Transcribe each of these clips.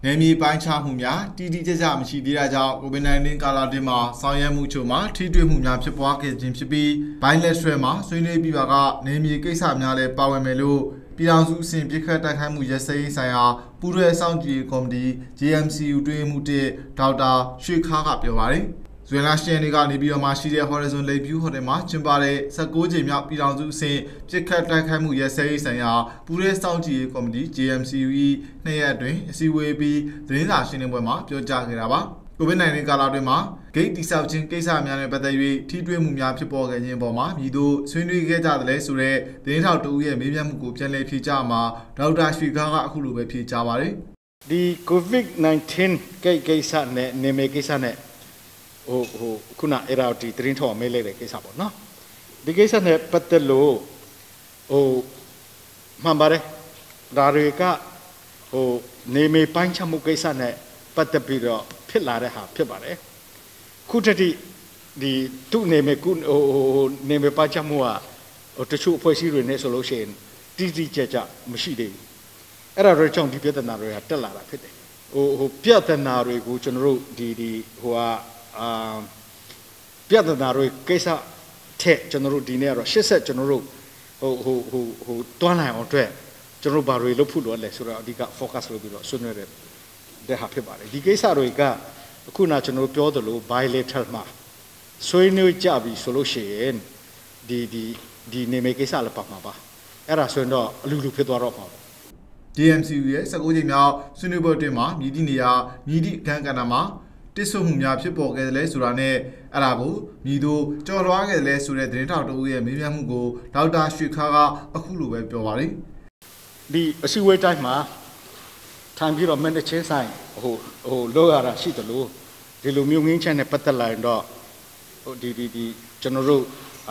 နေမီပိုင်းခြားမှုများတီးတီးကြကြမရှိသေးတာကြောင့် COVID-19 ကာလအတွင်းမှာဆောင်ရွက်မှုချို့မှာထိတွေ့မှုများဖြစ်ပွားခဲ့ခြင်းဖြစ်ပြီး bilateral မှာဆွေးနွေးပြီးပါကနေမီကိစ္စများလည်းပါဝင်မယ်လို့ပြည်ထောင်စုအဆင့်ပြစ်ခတ်တိုက်ခိုက်မှုရပ်စဲရေးဆိုင်ရာပူးတွဲစောင့်ကြည့်ကော်မတီ JMCU တွင်မှုတစ်ဒေါက်တာရွှေခါကပြောပါတယ်ဇွန်လ10ရက်နေ့ကနေပြီးတော့မှရှိတဲ့ Horizon Lakeview Hotel မှာကျင်းပတဲ့16ကြိမ်မြောက်ပြည်ထောင်စုအဆင့်ပြစ်ခတ်တိုက်ခိုက်မှုရပ်စဲရေးဆိုင်ရာပူးတွဲစောင့်ကြည့်ကော်မတီ JMCU 2ရက်အတွင်းအစည်းအဝေးပြီးသတင်းစာရှင်းလင်းပွဲမှာပြောကြားခဲ့တာပါCOVID-19 ကာလအတွင်းမှာဂိတ်တိဆောက်ခြင်းကိစ္စများနဲ့ပတ်သက်၍ထိတွေ့မှုများဖြစ်ပေါ်ခဲ့ခြင်းပေါ်မှာပြည်သူဆွေးနွေးခဲ့ကြတယ်ဆိုတဲ့သတင်းထောက်တဦးရဲ့မေးမြန်းမှုကိုပြန်လည်ဖြေကြားမှာဒေါက်တာရွှေခါကအခုလိုပဲဖြေကြားပါတယ်ဒီ COVID-19 ကိစ္စနဲ့နေမေကိစ္စနဲ့ခုနအဲ့ဒါဒီသတင်းထောက်မေးလိုက်တဲ့ကိစ္စပေါ့နော်ဒီကိစ္စနဲ့ပတ်သက်လို့မှန်ပါတယ်ဒါတွေကနေမေပိုင်းချမှုကိစ္စနဲ့ပတ်သက်ပြီးတော့ဖြစ်လာတဲ့ဟာဖြစ်ပါတယ်ခုတတိဒီသူ့နေမေနေမေပိုင်းချမှုကတချို့အဖွဲ့အစည်းတွေနဲ့ဆိုလို့ရှိရင်တိတိကျကျမရှိသေးဘူးအဲ့ဒါတွေကြောင့်ဒီပြဿနာတွေကတက်လာတာဖြစ်တယ်ပြဿနာတွေကိုကျွန်တော်တို့ဒီပြဿနာတွေကိစ္စထက်ကျွန်တော်တို့ဒီနေ့ကတော့80ကျွန်တော်တို့တွန်းလှန်အောင်အတွက်ကျွန်တော်တို့ဘာတွေလုပ်ဖို့လိုလဲဆိုတော့အဓိက focus လုပ်ပြီးတော့ဆွေးနွေးတဲ့ဟာဖြစ်ပါတယ်ဒီကိစ္စတွေကအခုနကျွန်တော်တို့ပြောသလို bilateral မှာဆွေးနွေးကြပြီဆိုလို့ရှိရင်ဒီနေမေကိစ္စလည်းပါမှာပါအဲ့ဒါဆိုရင်တော့အလူလူဖြစ်သွားတော့မှာပါ DMCU ရဲ့16ကြိမ်မြောက်ဆွေးနွေးပွဲအတွင်းမှာမြည်သည့်နေရာမြည်သည့်အခမ်းကဏ္ဍမှာတိစုမှုများဖြစ်ပေါ်ခဲ့တယ်လဲဆိုတာနဲ့အဲ့ဒါကိုမြည်သူကြော်လွှားခဲ့တယ်လဲဆိုတဲ့သတင်းထောက်တဦးရဲ့မေးမြန်းမှုကိုဒေါက်တာရွှေခါကအခုလိုပဲပြောပါတယ်ဒီအစည်းအဝေးတိုင်းမှာထိုင်ပြီးတော့မင်းချင်းဆိုင်လောက်ရတာရှိတယ်လို့ဒီလိုမျိုးငင်းချက်နဲ့ပတ်သက်လာရင်တော့ဒီကျွန်တော်တို့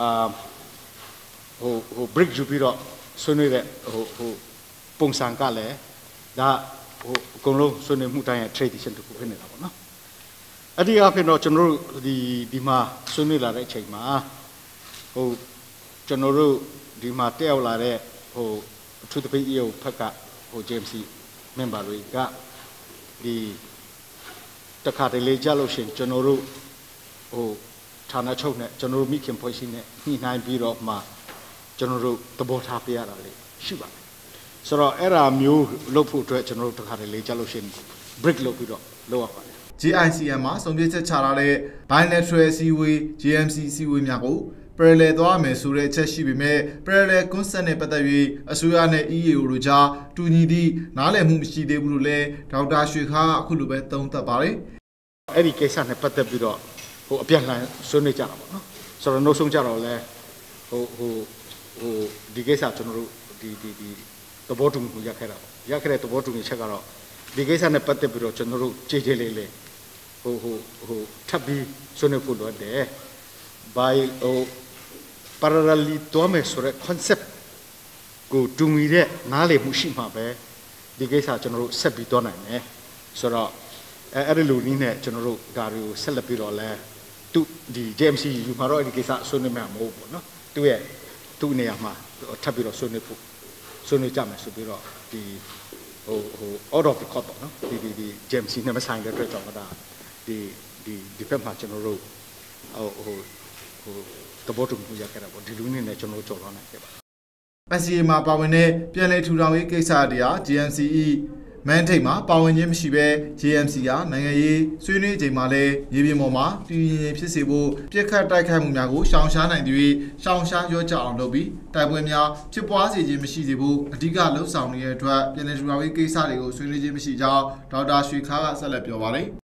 break ယူပြီးတော့ဆွေးနွေးတဲ့ပုံစံကလည်းဒါအကုန်လုံးဆွေးနွေးမှုတိုင်းရဲ့ tradition တခုဖြစ်နေတာပေါ့နော်အဲ့ဒီအဖြစ်တော့ကျွန်တော်တို့ဒီမှာဆွေးနွေးလာတဲ့အချိန်မှာကျွန်တော်တို့ဒီမှာတက်ရောက်လာတဲ့အထူးသဖြင့် EO ဖက်ကJMC member တွေကဒီတခါတလေကြလို့ရှိရင်ကျွန်တော်တို့ဌာနချုပ်နဲ့ကျွန်တော်တို့မိခင်ဖွဲ့စည်းနဲ့ညှိနှိုင်းပြီးတော့မှကျွန်တော်တို့သဘောထားပြရတာလေရှိပါတယ်ဆိုတော့အဲ့ဒါမျိုးလုပ်ဖို့အတွက်ကျွန်တော်တို့တခါတလေကြလို့ရှိရင် break လုပ်ပြီးတော့လုပ်ရပါတယ် JICM မှာဆုံးဖြတ်ချက်ချထားတဲ့ bilateral စီဝေး JMC စီဝေးများကို parallel သွားမယ်ဆိုတဲ့အချက်ရှိပေမဲ့ parallel concept နဲ့ပတ်သက်၍အစိုးရနဲ့ EAO တို့ကြားတူညီသည့်နားလည်မှုမရှိသေးဘူးလို့လည်းဒေါက်တာရွှေခါကအခုလိုပဲသုံးသပ်ပါတယ်အဲ့ဒီကိစ္စနဲ့ပတ်သက်ပြီးတော့အပြန်လှန်ဆွေးနွေးကြတာပေါ့နော်ဆိုတော့နောက်ဆုံးကြတော့လဲဒီကိစ္စကျွန်တော်တို့ဒီသဘောတူမှုရခဲ့တာပေါ့ရခဲ့တဲ့သဘောတူညီချက်ကတော့ဒီကိစ္စနဲ့ပတ်သက်ပြီးတော့ကျွန်တော်တို့ကြေကြေလေးလေးထပ်ပြီးဆွေးနွေးဖို့လိုတယ်parallelly သွားမယ်ဆိုတဲ့ concept ကိုတူညီတဲ့နားလည်မှုရှိမှာပဲဒီကိစ္စကျွန်တော်တို့ဆက်ပြီးသွားနိုင်တယ်ဆိုတော့အဲ့ဒီလိုနည်းနဲ့ကျွန်တော်တို့ဒါတွေကိုဆက်လက်ပြီးတော့လဲဒီ JMC ယူမှာတော့ဒီကိစ္စဆွေးနွေးမှာမဟုတ်ဘူးเนาะသူ့နေရာမှာထပ်ပြီးတော့ဆွေးနွေးကြမယ်ဆိုပြီးတော့ဒီ out of the court ပေါ့เนาะဒီ JMC နဲ့မဆိုင်တဲ့အတွက်ကြောင့်ဒါဒီဖက်မှာကျွန်တော်တို့တဘောတူမှုရခဲ့တာပေါ့ဒီလူနေနဲ့ကျွန်တော်ကြော်လွှားနိုင်ခဲ့ပါ PCA မှာပါဝင်တဲ့ပြည်내ထူထောင်ရေးကိစ္စတရား JMCE မန်ထိတ်မှာပါဝင်ခြင်းမရှိဘဲ JMC ကနိုင်ငံရေးဆွေးနွေးချိန်မှာလည်းမြေပြင်ပေါ်မှာတည်ငြိမ်ဖြစ်စေဖို့ပြစ်ခတ်တိုက်ခိုက်မှုများကိုရှောင်ရှားနိုင်သည်ရှောင်ရှားရောကြအောင်လုပ်ပြီးတိုက်ပွဲများဖြစ်ပွားစေခြင်းမရှိစေဖို့အဓိကလှုံ့ဆော်နေတဲ့အတွက်ပြည်내ထူထောင်ရေးကိစ္စတွေကိုဆွေးနွေးခြင်းမရှိကြောင်းဒေါက်တာရွှေခါကဆက်လက်ပြောပါတယ်